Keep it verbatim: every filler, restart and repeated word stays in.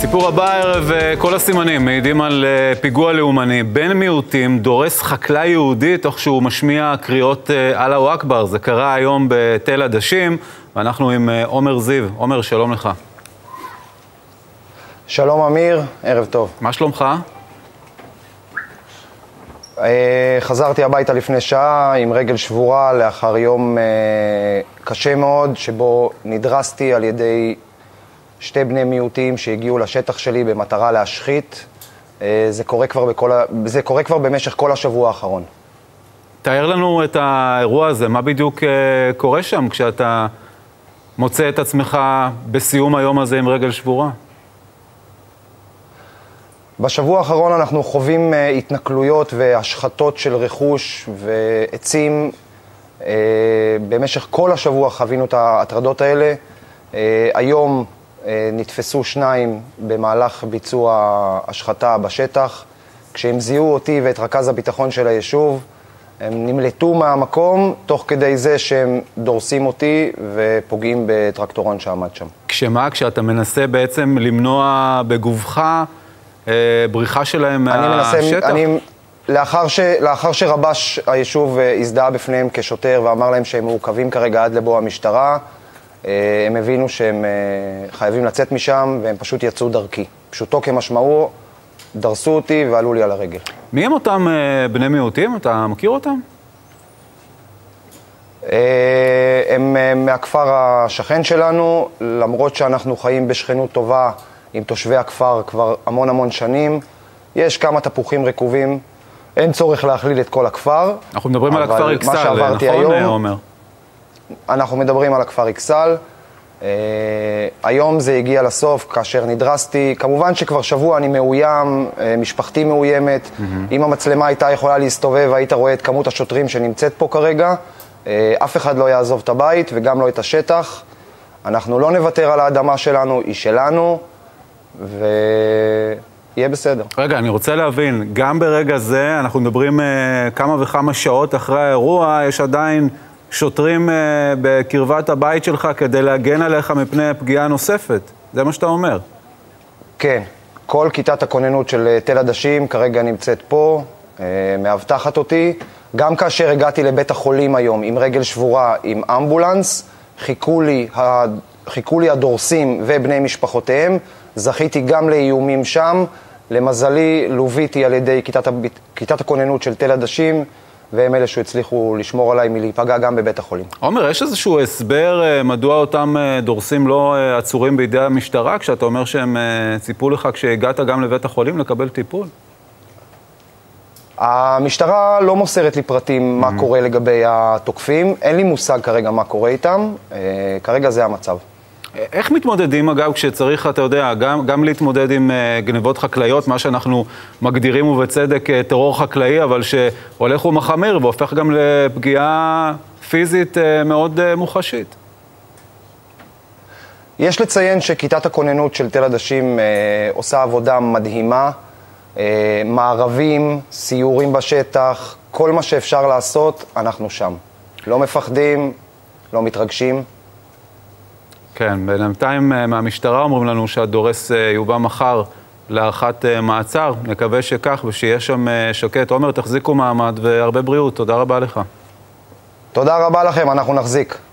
סיפור הבא הערב, כל הסימנים מעידים על פיגוע לאומני בין מיעוטים, דורס חקלאי יהודי תוך שהוא משמיע קריאות אללהו אכבר. זה קרה היום בתל עדשים, ואנחנו עם עומר זיו. עומר, שלום לך. שלום אמיר, ערב טוב. מה שלומך? חזרתי הביתה לפני שעה עם רגל שבורה לאחר יום קשה מאוד, שבו נדרסתי על ידי שתי בני מיעוטים שהגיעו לשטח שלי במטרה להשחית. זה קורה כבר, בכל, זה קורה כבר במשך כל השבוע האחרון. תאר לנו את האירוע הזה, מה בדיוק קורה שם כשאתה מוצא את עצמך בסיום היום הזה עם רגל שבורה? בשבוע האחרון אנחנו חווים התנכלויות והשחתות של רכוש ועצים. במשך כל השבוע חווינו את ההטרדות האלה. היום נתפסו שניים במהלך ביצוע השחתה בשטח. כשהם זיהו אותי ואת רכז הביטחון של היישוב, הם נמלטו מהמקום תוך כדי זה שהם דורסים אותי ופוגעים בטרקטורון שעמד שם. כשמה? כשאתה מנסה בעצם למנוע בגובך בריחה שלהם מהשטח? אני מנסה, אני, לאחר, ש, לאחר שרבש היישוב הזדהה בפניהם כשוטר ואמר להם שהם מעוכבים כרגע עד לבוא המשטרה, הם הבינו שהם חייבים לצאת משם והם פשוט יצאו דרכי. פשוטו כמשמעו, דרסו אותי ועלו לי על הרגל. מי הם אותם בני מיעוטים? אתה מכיר אותם? הם מהכפר השכן שלנו, למרות שאנחנו חיים בשכנות טובה עם תושבי הכפר כבר המון המון שנים. יש כמה תפוחים רקובים, אין צורך להכליל את כל הכפר. אנחנו מדברים על הכפר אכסל, נכון, היום, עומר? אנחנו מדברים על הכפר אכסל. אה, היום זה הגיע לסוף כאשר נדרסתי. כמובן שכבר שבוע אני מאוים, אה, משפחתי מאוימת. Mm-hmm. אם המצלמה הייתה יכולה להסתובב, היית רואה את כמות השוטרים שנמצאת פה כרגע. אה, אף אחד לא יעזוב את הבית וגם לא את השטח. אנחנו לא נוותר על האדמה שלנו, היא שלנו. ויהיה בסדר. רגע, אני רוצה להבין, גם ברגע זה, אנחנו מדברים uh, כמה וכמה שעות אחרי האירוע, יש עדיין שוטרים uh, בקרבת הבית שלך כדי להגן עליך מפני פגיעה נוספת. זה מה שאתה אומר. כן. כל כיתת הכוננות של תל עדשים כרגע נמצאת פה, uh, מאבטחת אותי. גם כאשר הגעתי לבית החולים היום עם רגל שבורה, עם אמבולנס, חיכו לי, ה... חיכו לי הדורסים ובני משפחותיהם. זכיתי גם לאיומים שם. למזלי, לוביתי על ידי כיתת, הב... כיתת הכוננות של תל עדשים, והם אלה שהצליחו לשמור עליי מלהיפגע גם בבית החולים. עומר, יש איזשהו הסבר מדוע אותם דורסים לא עצורים בידי המשטרה, כשאתה אומר שהם ציפו לך כשהגעת גם לבית החולים לקבל טיפול? המשטרה לא מוסרת לי פרטים מה קורה לגבי התוקפים. אין לי מושג כרגע מה קורה איתם. כרגע זה המצב. איך מתמודדים, אגב, כשצריך, אתה יודע, גם, גם להתמודד עם uh, גנבות חקלאיות, מה שאנחנו מגדירים ובצדק uh, טרור חקלאי, אבל שהולך ומחמיר והופך גם לפגיעה פיזית uh, מאוד uh, מוחשית? יש לציין שכיתת הכוננות של תל עדשים uh, עושה עבודה מדהימה, uh, מערבים, סיורים בשטח, כל מה שאפשר לעשות, אנחנו שם. לא מפחדים, לא מתרגשים. כן, בינתיים מהמשטרה אומרים לנו שהדורס יובא מחר להארכת מעצר. נקווה שכך ושיהיה שם שקט. עומר, תחזיקו מעמד והרבה בריאות. תודה רבה לך. תודה רבה לכם, אנחנו נחזיק.